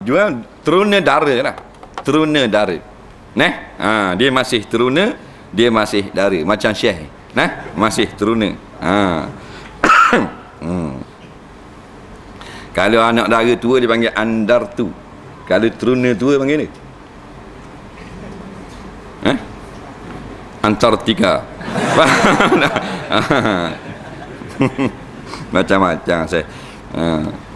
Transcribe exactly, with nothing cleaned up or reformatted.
Jual teruna dara lah. Teruna dara. Nah, ha, dia masih teruna, dia masih dara. Macam Syekh. Nah, masih teruna. Ha. hmm. Kalau anak dara tua dia panggil andartu. Kalau teruna tua panggil ni. Eh? Antartika. Macam-macam saya. Ha.